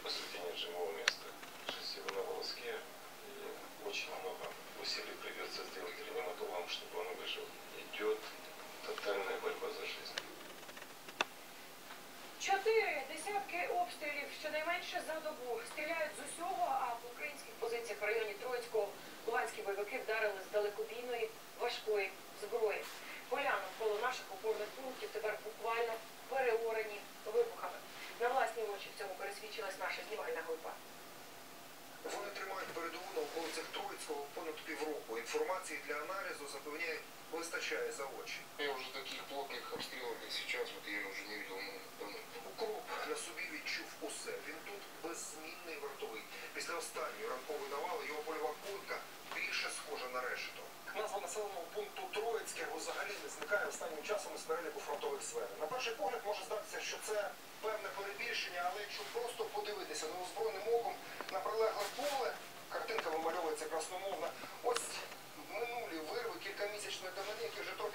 посреди нет живого места. Жизнь его на волоске, и очень много усилий придется сделать реаниматологам, чтобы он выжил. Идет тотальная борьба за жизнь. 4 десятки обстрілів щонайменше за добу. Стріляють з усього, а в українських позиціях в районі Троїцького луганські бойовики вдарили з далекобійної важкої зброї. Поля навколо наших опорних пунктів тепер буквально переорені вибухами. На власні очі в цьому пересвідчилась наша знімальна група. Вони тримають передову на околицях Троїцького понад півроку. Інформації для аналізу, запевняють, вистачає за очі. Я уже таких плотных обстрелов, как сейчас, вот я уже не видел, давно. Укроп на собі відчув усе. Він тут беззмінний вартовий. Після останньої ранкової навали його польова куртка більше схожа на решето. Назва населеного пункту Троїцьке взагалі не зникає останнім часом із переліку фронтових сфер. На перший погляд може здатися, що це певне перебільшення, але якщо просто подивитися неозброєним оком на прилегле поле, картинка вимальовується красномовно. Ось минулі вирви кількамісячної давнини, які вже трохи